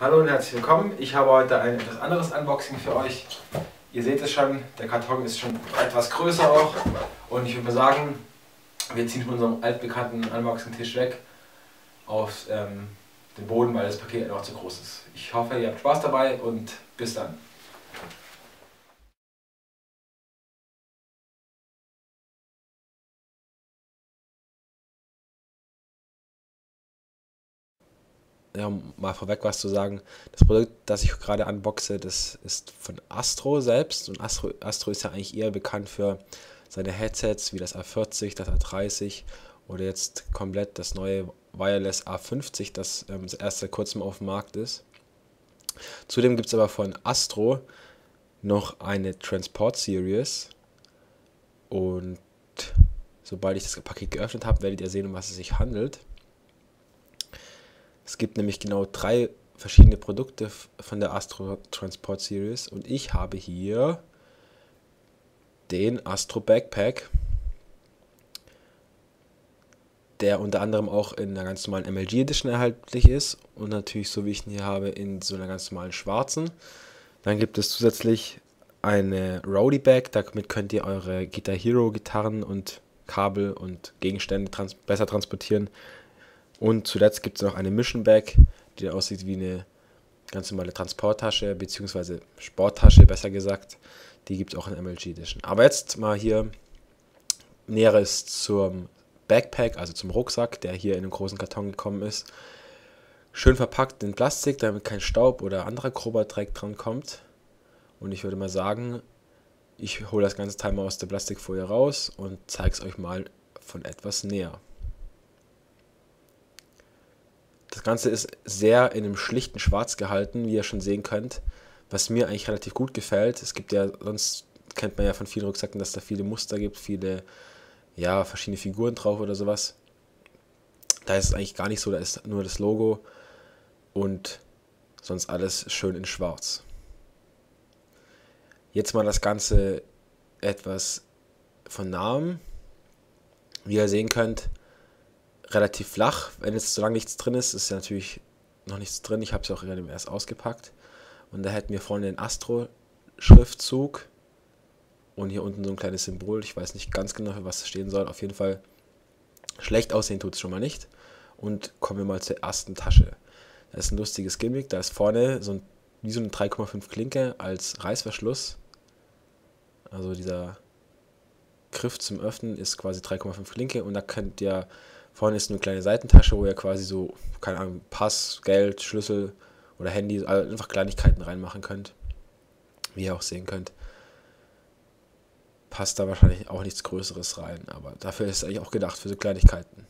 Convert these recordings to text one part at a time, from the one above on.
Hallo und herzlich willkommen. Ich habe heute ein etwas anderes Unboxing für euch. Ihr seht es schon, der Karton ist schon etwas größer auch. Und ich würde mal sagen, wir ziehen von unserem altbekannten Unboxing-Tisch weg auf den Boden, weil das Paket einfach zu groß ist. Ich hoffe, ihr habt Spaß dabei und bis dann. Ja, um mal vorweg was zu sagen, das Produkt, das ich gerade unboxe, das ist von Astro selbst. Und Astro ist ja eigentlich eher bekannt für seine Headsets wie das A40, das A30 oder jetzt komplett das neue Wireless A50, das erst seit kurzem auf dem Markt ist. Zudem gibt es aber von Astro noch eine Transport Series und sobald ich das Paket geöffnet habe, werdet ihr sehen, um was es sich handelt. Es gibt nämlich genau 3 verschiedene Produkte von der Astro Transport Series und ich habe hier den Astro Backpack, der unter anderem auch in einer ganz normalen MLG Edition erhältlich ist und natürlich, so wie ich ihn hier habe, in so einer ganz normalen schwarzen. Dann gibt es zusätzlich eine Rody Bag, damit könnt ihr eure Guitar Hero Gitarren und Kabel und Gegenstände besser transportieren. Und zuletzt gibt es noch eine Mission Bag, die aussieht wie eine ganz normale Transporttasche, beziehungsweise Sporttasche, besser gesagt. Die gibt es auch in MLG Edition. Aber jetzt mal hier Näheres zum Backpack, also zum Rucksack, der hier in einem großen Karton gekommen ist. Schön verpackt in Plastik, damit kein Staub oder anderer grober Dreck dran kommt. Und ich würde mal sagen, ich hole das ganze Teil mal aus der Plastikfolie raus und zeige es euch mal von etwas näher. Das Ganze ist sehr in einem schlichten Schwarz gehalten, wie ihr schon sehen könnt, was mir eigentlich relativ gut gefällt. Es gibt ja, sonst kennt man ja von vielen Rucksäcken, dass da viele Muster gibt, viele, ja, verschiedene Figuren drauf oder sowas. Da ist es eigentlich gar nicht so, da ist nur das Logo und sonst alles schön in Schwarz. Jetzt mal das Ganze etwas von nahem. Wie ihr sehen könnt, relativ flach. Wenn jetzt so lange nichts drin ist, ist ja natürlich noch nichts drin. Ich habe es auch gerade erst ausgepackt. Und da hätten wir vorne den Astro-Schriftzug und hier unten so ein kleines Symbol. Ich weiß nicht ganz genau, für was es stehen soll. Auf jeden Fall schlecht aussehen tut es schon mal nicht. Und kommen wir mal zur ersten Tasche. Da ist ein lustiges Gimmick. Da ist vorne wie so eine 3,5 Klinke als Reißverschluss. Also dieser Griff zum Öffnen ist quasi 3,5 Klinke und da könnt ihr, vorne ist eine kleine Seitentasche, wo ihr quasi so, keine Ahnung, Pass, Geld, Schlüssel oder Handy, also einfach Kleinigkeiten reinmachen könnt. Wie ihr auch sehen könnt, passt da wahrscheinlich auch nichts Größeres rein, aber dafür ist es eigentlich auch gedacht, für so Kleinigkeiten.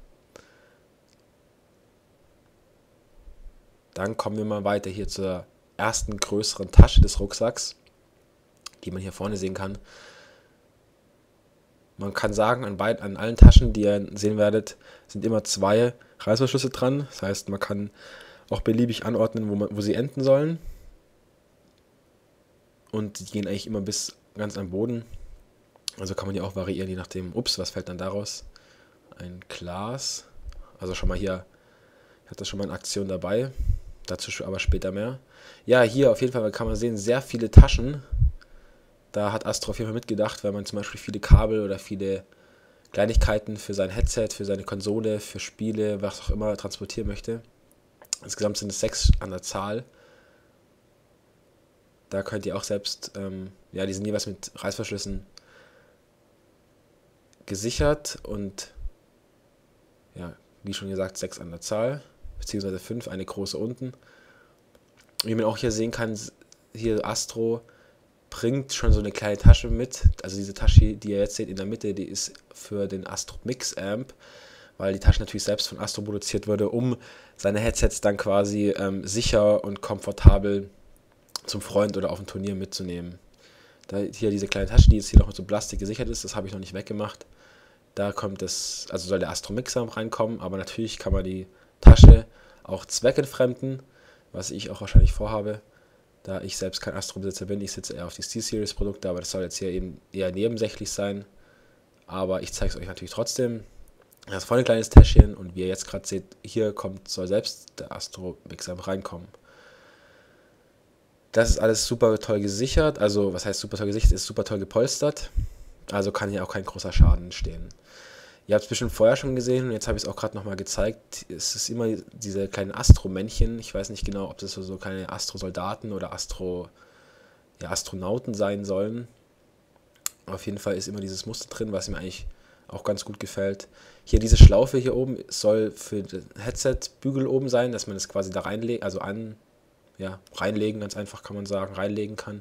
Dann kommen wir mal weiter hier zur ersten größeren Tasche des Rucksacks, die man hier vorne sehen kann. Man kann sagen, an allen Taschen, die ihr sehen werdet, sind immer 2 Reißverschlüsse dran. Das heißt, man kann auch beliebig anordnen, wo sie enden sollen. Und die gehen eigentlich immer bis ganz am Boden. Also kann man die auch variieren, je nachdem. Ups, was fällt dann daraus? Ein Glas. Also schon mal hier, ich hatte schon mal in Aktion dabei. Dazu aber später mehr. Ja, hier auf jeden Fall kann man sehen, sehr viele Taschen. Da hat Astro auf jeden Fall mitgedacht, weil man zum Beispiel viele Kabel oder viele Kleinigkeiten für sein Headset, für seine Konsole, für Spiele, was auch immer transportieren möchte. Insgesamt sind es 6 an der Zahl. Da könnt ihr auch selbst, ja, die sind jeweils mit Reißverschlüssen gesichert und, ja, wie schon gesagt, 6 an der Zahl, beziehungsweise 5, eine große unten. Wie man auch hier sehen kann, hier Astro bringt schon so eine kleine Tasche mit. Also diese Tasche, die ihr jetzt seht in der Mitte, die ist für den Astro Mix Amp, weil die Tasche natürlich selbst von Astro produziert wurde, um seine Headsets dann quasi sicher und komfortabel zum Freund oder auf ein Turnier mitzunehmen. Da hier diese kleine Tasche, die jetzt hier noch mit so Plastik gesichert ist, das habe ich noch nicht weggemacht. Da kommt das, also soll der Astro Mix Amp reinkommen, aber natürlich kann man die Tasche auch zweckentfremden, was ich auch wahrscheinlich vorhabe. Da ich selbst kein Astro-Besitzer bin, ich sitze eher auf die SteelSeries-Produkte, aber das soll jetzt hier eben eher nebensächlich sein. Aber ich zeige es euch natürlich trotzdem. Das vorne ein kleines Täschchen und wie ihr jetzt gerade seht, hier soll selbst der Astro Mix Amp reinkommen. Das ist alles super toll gesichert. Also, was heißt super toll gesichert? Ist super toll gepolstert. Also kann hier auch kein großer Schaden entstehen. Ihr habt es bestimmt vorher schon gesehen und jetzt habe ich es auch gerade nochmal gezeigt. Es ist immer diese kleinen Astro-Männchen. Ich weiß nicht genau, ob das so kleine Astro-Soldaten oder Astronauten sein sollen. Auf jeden Fall ist immer dieses Muster drin, was mir eigentlich auch ganz gut gefällt. Hier diese Schlaufe hier oben soll für den Headset-Bügel oben sein, dass man das quasi da reinlegt, also reinlegen, ganz einfach kann man sagen, reinlegen kann.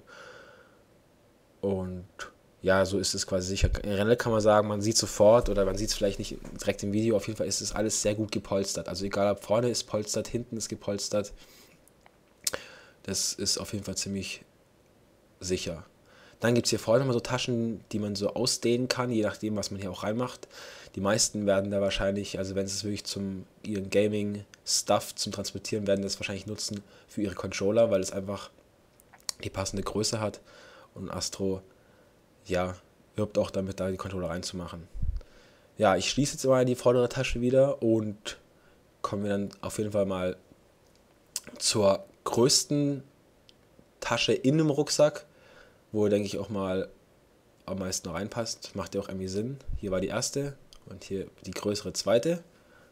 Und ja, so ist es quasi sicher. Generell kann man sagen, man sieht sofort oder man sieht es vielleicht nicht direkt im Video, auf jeden Fall ist es alles sehr gut gepolstert. Also egal ob vorne ist polstert, hinten ist gepolstert, das ist auf jeden Fall ziemlich sicher. Dann gibt es hier vorne nochmal so Taschen, die man so ausdehnen kann, je nachdem, was man hier auch reinmacht. Die meisten werden da wahrscheinlich, also wenn sie es wirklich zum ihren Gaming-Stuff zum Transportieren, werden das wahrscheinlich nutzen für ihre Controller, weil es einfach die passende Größe hat. Und Astro, ja, wirbt auch damit, da die Controller reinzumachen. Ja, ich schließe jetzt mal die vordere Tasche wieder und kommen wir dann auf jeden Fall mal zur größten Tasche in einem Rucksack, wo, denke ich, auch mal am meisten reinpasst. Macht ja auch irgendwie Sinn. Hier war die erste und hier die größere zweite.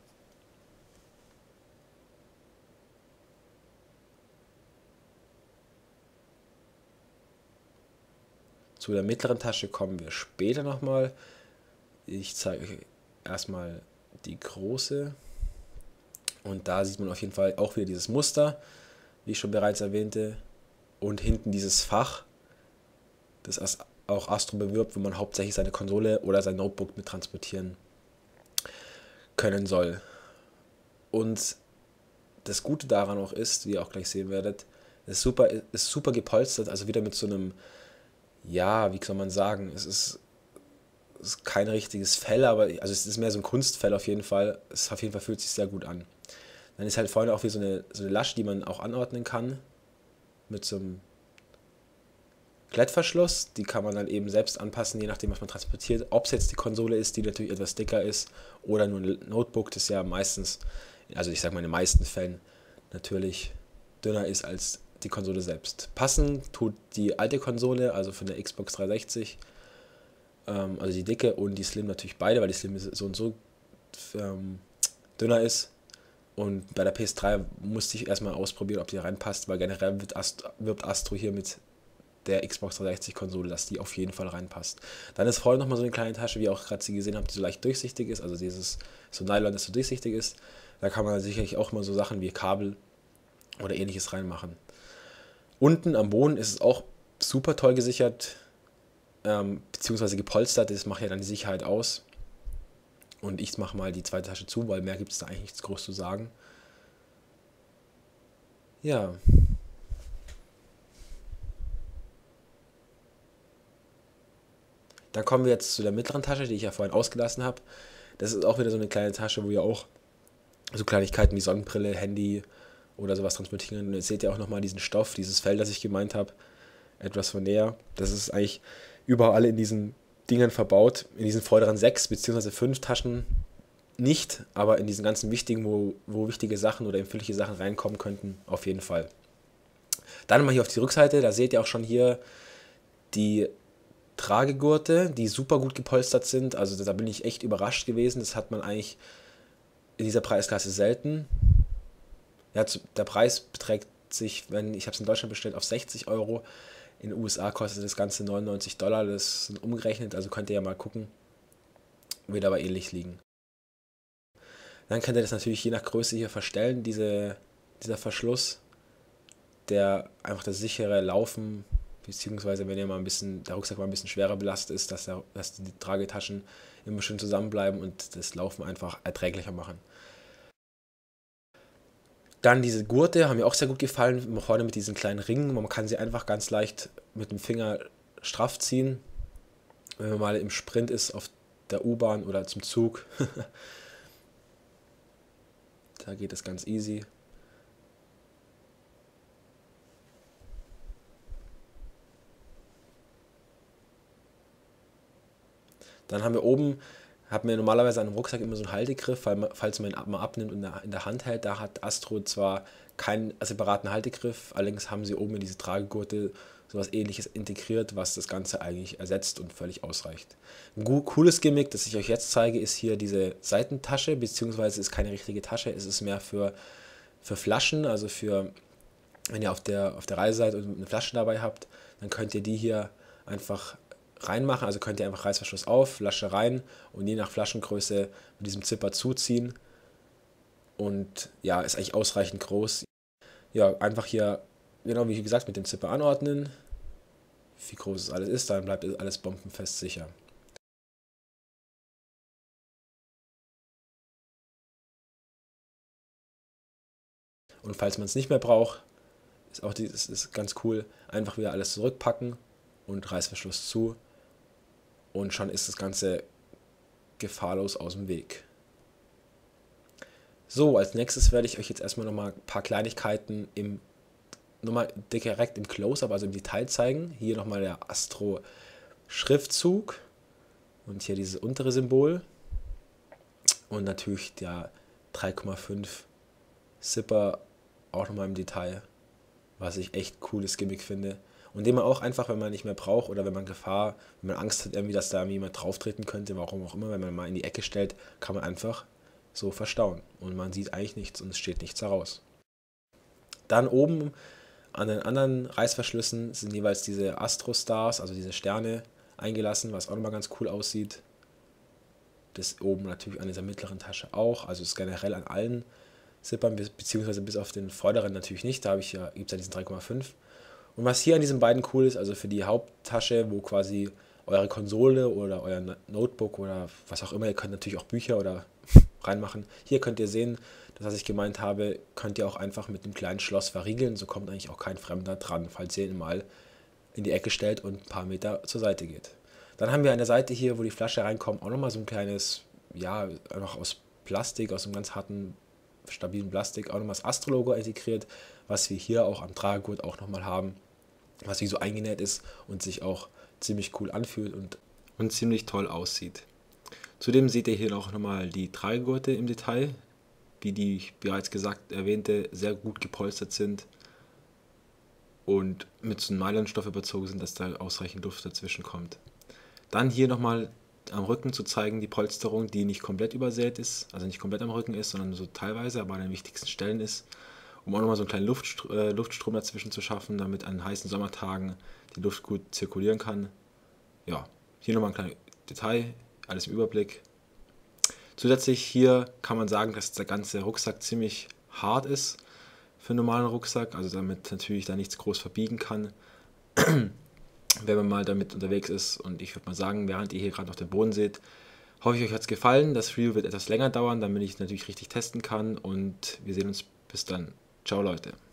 Zu der mittleren Tasche kommen wir später nochmal. Ich zeige euch erstmal die große. Und da sieht man auf jeden Fall auch wieder dieses Muster, wie ich schon bereits erwähnte. Und hinten dieses Fach, das auch Astro bewirbt, wo man hauptsächlich seine Konsole oder sein Notebook mit transportieren können soll. Und das Gute daran auch ist, wie ihr auch gleich sehen werdet, ist super gepolstert, also wieder mit so einem, ja, wie soll man sagen, es ist kein richtiges Fell, aber also es ist mehr so ein Kunstfell auf jeden Fall. Auf jeden Fall fühlt sich sehr gut an. Dann ist halt vorne auch wie so eine Lasche, die man auch anordnen kann mit so einem Klettverschluss. Die kann man dann eben selbst anpassen, je nachdem, was man transportiert. Ob es jetzt die Konsole ist, die natürlich etwas dicker ist, oder nur ein Notebook, das ja meistens, also ich sag mal in den meisten Fällen, natürlich dünner ist als die Konsole selbst. Passen tut die alte Konsole, also von der Xbox 360, also die dicke und die Slim natürlich beide, weil die Slim so und so dünner ist. Und bei der PS3 musste ich erstmal ausprobieren, ob die reinpasst, weil generell wirbt Astro hier mit der Xbox 360-Konsole, dass die auf jeden Fall reinpasst. Dann ist vorne nochmal so eine kleine Tasche, wie ihr auch gerade sie gesehen habt, die so leicht durchsichtig ist, also dieses so Nylon, das so durchsichtig ist. Da kann man sicherlich auch mal so Sachen wie Kabel oder ähnliches reinmachen. Unten am Boden ist es auch super toll gesichert, beziehungsweise gepolstert, das macht ja dann die Sicherheit aus. Und ich mache mal die zweite Tasche zu, weil mehr gibt es da eigentlich nichts groß zu sagen. Ja. Dann kommen wir jetzt zu der mittleren Tasche, die ich ja vorhin ausgelassen habe. Das ist auch wieder so eine kleine Tasche, wo ihr auch so Kleinigkeiten wie Sonnenbrille, Handy oder sowas transportieren. Und jetzt seht ihr auch nochmal diesen Stoff, dieses Fell, das ich gemeint habe, etwas von näher. Das ist eigentlich überall in diesen Dingern verbaut, in diesen vorderen 6 bzw. 5 Taschen nicht, aber in diesen ganzen wichtigen, wo wichtige Sachen oder empfindliche Sachen reinkommen könnten, auf jeden Fall. Dann mal hier auf die Rückseite, da seht ihr auch schon hier die Tragegurte, die super gut gepolstert sind. Also da bin ich echt überrascht gewesen. Das hat man eigentlich in dieser Preisklasse selten. Ja, der Preis beträgt sich, wenn ich habe es in Deutschland bestellt, auf 60 Euro. In den USA kostet das Ganze $99. Das sind umgerechnet, also könnt ihr ja mal gucken. Wird aber ähnlich liegen. Dann könnt ihr das natürlich je nach Größe hier verstellen, dieser Verschluss, der einfach das sichere Laufen, beziehungsweise wenn ihr mal der Rucksack mal ein bisschen schwerer belastet ist, dass die Tragetaschen immer schön zusammenbleiben und das Laufen einfach erträglicher machen. Dann diese Gurte haben mir auch sehr gut gefallen, vorne mit diesen kleinen Ringen. Man kann sie einfach ganz leicht mit dem Finger straff ziehen. Wenn man mal im Sprint ist auf der U-Bahn oder zum Zug, da geht es ganz easy. Dann haben wir oben habe mir normalerweise an einem Rucksack immer so einen Haltegriff, falls man ihn mal abnimmt und in der Hand hält. Da hat Astro zwar keinen separaten Haltegriff, allerdings haben sie oben in diese Tragegurte sowas Ähnliches integriert, was das Ganze eigentlich ersetzt und völlig ausreicht. Ein cooles Gimmick, das ich euch jetzt zeige, ist hier diese Seitentasche, beziehungsweise ist keine richtige Tasche, es ist mehr für Flaschen, also für, wenn ihr auf der Reise seid und eine Flasche dabei habt, dann könnt ihr die hier einfach reinmachen, also könnt ihr einfach Reißverschluss auf, Flasche rein und je nach Flaschengröße mit diesem Zipper zuziehen und ja, ist eigentlich ausreichend groß. Ja, einfach hier, genau wie gesagt, mit dem Zipper anordnen, wie groß es alles ist, dann bleibt alles bombenfest sicher. Und falls man es nicht mehr braucht, ist ganz cool, einfach wieder alles zurückpacken und Reißverschluss zu und schon ist das Ganze gefahrlos aus dem Weg. So, als nächstes werde ich euch jetzt erstmal nochmal ein paar Kleinigkeiten direkt im Close-Up, also im Detail zeigen. Hier nochmal der Astro Schriftzug und hier dieses untere Symbol und natürlich der 3,5 Zipper auch nochmal im Detail, was ich echt cooles Gimmick finde und den man auch einfach, wenn man nicht mehr braucht oder wenn man wenn man Angst hat, irgendwie, dass da jemand drauf treten könnte, warum auch immer, wenn man mal in die Ecke stellt, kann man einfach so verstauen und man sieht eigentlich nichts und es steht nichts heraus. Dann oben an den anderen Reißverschlüssen sind jeweils diese Astro-Stars, also diese Sterne, eingelassen, was auch nochmal ganz cool aussieht. Das oben natürlich an dieser mittleren Tasche auch, also ist generell an allen Zippern, beziehungsweise bis auf den vorderen natürlich nicht, da gibt es ja diesen 3,5. Und was hier an diesen beiden cool ist, also für die Haupttasche, wo quasi eure Konsole oder euer Notebook oder was auch immer, ihr könnt natürlich auch Bücher oder reinmachen. Hier könnt ihr sehen, das was ich gemeint habe, könnt ihr auch einfach mit einem kleinen Schloss verriegeln, so kommt eigentlich auch kein Fremder dran, falls ihr ihn mal in die Ecke stellt und ein paar Meter zur Seite geht. Dann haben wir an der Seite hier, wo die Flasche reinkommt, auch nochmal so ein kleines, ja, einfach aus Plastik, aus einem ganz harten, stabilen Plastik, auch nochmal das Astro-Logo integriert, was wir hier auch am Tragegurt auch nochmal haben, was wie so eingenäht ist und sich auch ziemlich cool anfühlt und ziemlich toll aussieht. Zudem seht ihr hier noch nochmal die Tragegurte im Detail, wie die bereits gesagt erwähnte sehr gut gepolstert sind und mit so einem Nylonstoff überzogen sind, dass da ausreichend Luft dazwischen kommt. Dann hier nochmal am Rücken zu zeigen, die Polsterung, die nicht komplett übersät ist, also nicht komplett am Rücken ist, sondern so teilweise, aber an den wichtigsten Stellen ist, um auch nochmal so einen kleinen Luftstrom dazwischen zu schaffen, damit an heißen Sommertagen die Luft gut zirkulieren kann. Ja, hier nochmal ein kleines Detail, alles im Überblick. Zusätzlich hier kann man sagen, dass der ganze Rucksack ziemlich hart ist für einen normalen Rucksack, also damit natürlich da nichts groß verbiegen kann, wenn man mal damit unterwegs ist. Und ich würde mal sagen, während ihr hier gerade noch den Boden seht, hoffe ich, euch hat es gefallen. Das Review wird etwas länger dauern, damit ich es natürlich richtig testen kann und wir sehen uns bis dann. Ciao Leute.